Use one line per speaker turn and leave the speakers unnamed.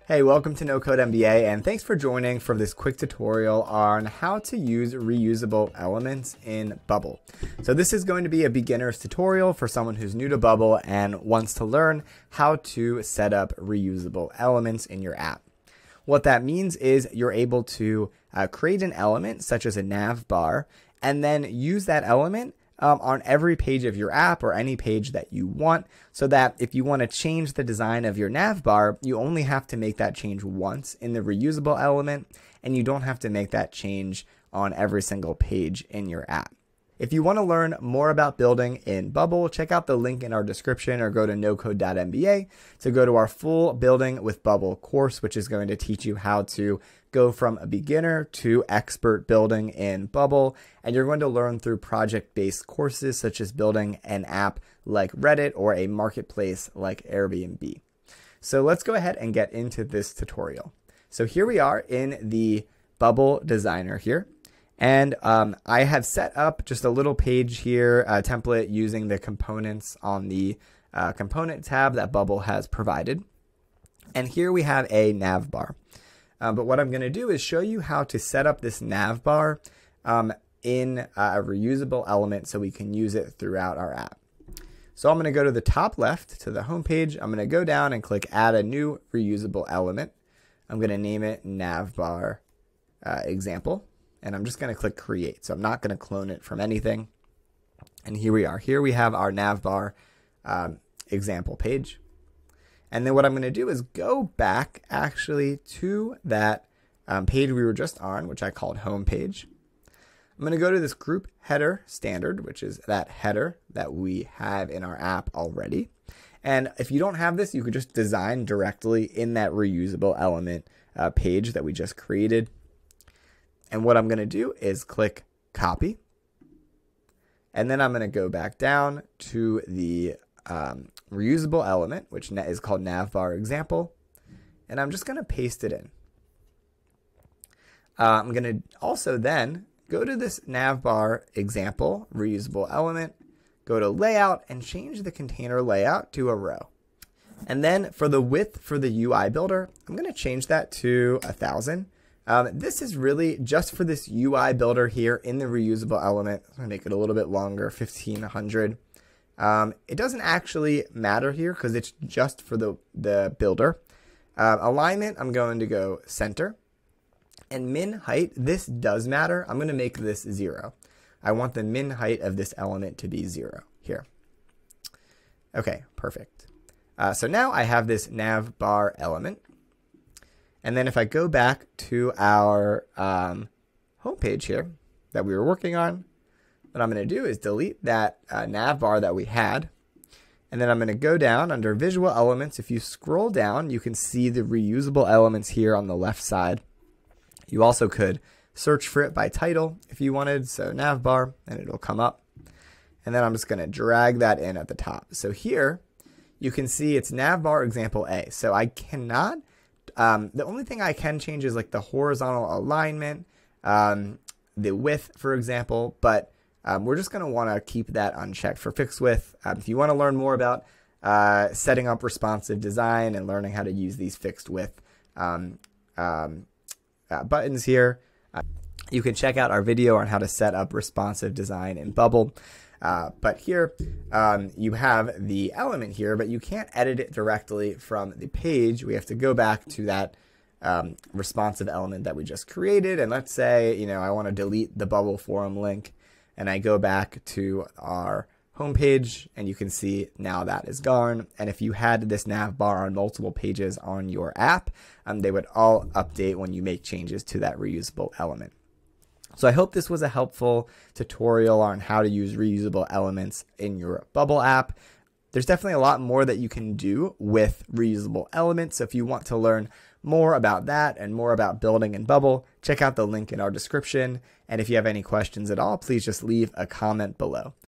Hey, welcome to No Code MBA, and thanks for joining for this quick tutorial on how to use reusable elements in Bubble. So this is going to be a beginner's tutorial for someone who's new to Bubble and wants to learn how to set up reusable elements in your app. What that means is you're able to create an element such as a nav bar and then use that element on every page of your app or any page that you want, so that if you want to change the design of your nav bar, you only have to make that change once in the reusable element, and you don't have to make that change on every single page in your app. If you want to learn more about building in Bubble, check out the link in our description or go to nocode.mba to go to our full Building with Bubble course, which is going to teach you how to go from a beginner to expert building in Bubble. And you're going to learn through project-based courses such as building an app like Reddit or a marketplace like Airbnb. So let's go ahead and get into this tutorial. So here we are in the Bubble designer here. And I have set up just a little page here, a template using the components on the component tab that Bubble has provided. And here we have a nav bar. But what I'm going to do is show you how to set up this nav bar in a reusable element so we can use it throughout our app. So I'm going to go to the top left to the home page. I'm going to go down and click Add a new reusable element. I'm going to name it nav bar example. And I'm just going to click create. So I'm not going to clone it from anything. And here we are. Here we have our navbar example page. And then what I'm going to do is go back actually to that page we were just on, which I called home page. I'm going to go to this group header standard, which is that header that we have in our app already. And if you don't have this, you could just design directly in that reusable element page that we just created. And what I'm going to do is click copy. And then I'm going to go back down to the reusable element, which is called navbar example. And I'm just going to paste it in. I'm going to also then go to this navbar example reusable element, go to layout and change the container layout to a row. And then for the width for the UI builder, I'm going to change that to 1,000. This is really just for this UI builder here in the reusable element. I'm going to make it a little bit longer, 1500. It doesn't actually matter here because it's just for the builder. Alignment, I'm going to go center. And min height, this does matter. I'm going to make this 0. I want the min height of this element to be 0 here. Okay, perfect. So now I have this nav bar element. And then if I go back to our homepage here that we were working on, what I'm going to do is delete that nav bar that we had. And then I'm going to go down under visual elements. If you scroll down, you can see the reusable elements here on the left side. You also could search for it by title if you wanted. So nav bar, and it'll come up. And then I'm just going to drag that in at the top. So here you can see it's nav bar example A. So I cannot the only thing I can change is like the horizontal alignment, the width, for example, but we're just going to want to keep that unchecked for fixed width. If you want to learn more about setting up responsive design and learning how to use these fixed width buttons here, you can check out our video on how to set up responsive design in Bubble. But here you have the element here, but you can't edit it directly from the page. We have to go back to that responsive element that we just created. And let's say, I want to delete the Bubble forum link, and I go back to our homepage, and you can see now that is gone. And if you had this nav bar on multiple pages on your app, they would all update when you make changes to that reusable element. So I hope this was a helpful tutorial on how to use reusable elements in your Bubble app. There's definitely a lot more that you can do with reusable elements. So if you want to learn more about that and more about building in Bubble, check out the link in our description. And if you have any questions at all, please just leave a comment below.